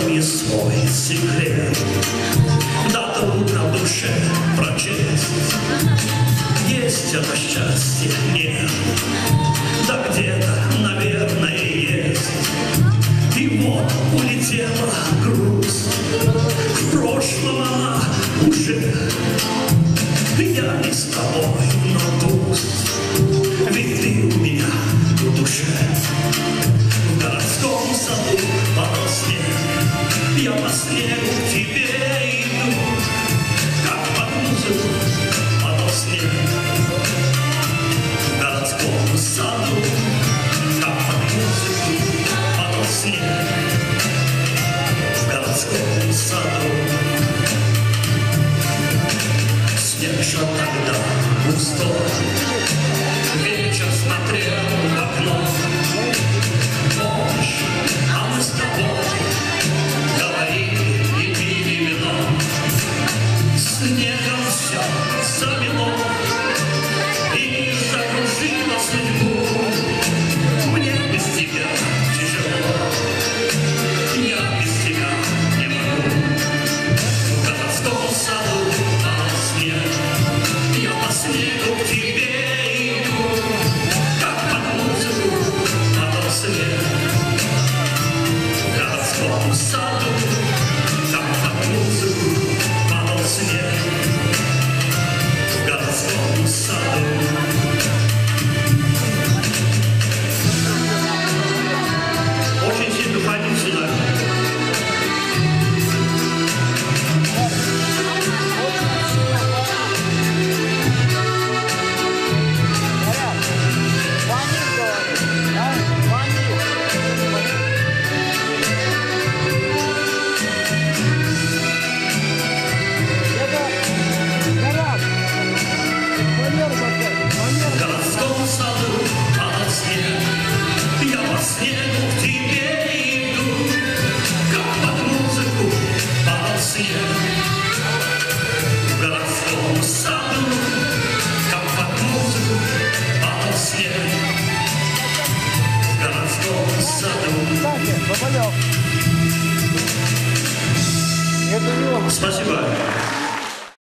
мне свой секрет. Да трудно в душе прочесть, есть это счастье, нет, да где-то, наверное, есть. И вот улетела грусть, в прошлом она уже. Я не с тобой, но пусть, ведь ты у меня в душе. В городском саду падал снег, я по снегу к тебе иду, как под музыку падал снег. В городском саду, как под музыку падал снег. В городском саду снег шел тогда густой, вечер смотрел в окно. Помнишь, а мы с тобой говорили и пили вино. Снегом все замело и закружило судьбу. Мне без тебя тяжело, я без тебя не могу. В городском саду падал снег, я по снегу к тебе иду, как под музыку падал снег. В городском саду, как под музыку падал снег. В городском саду. Очень сильно пойду сюда. Снегу к тебе иду, как под музыку падал снег. В городском саду, как под музыку падал снег. В городском саду. Спасибо.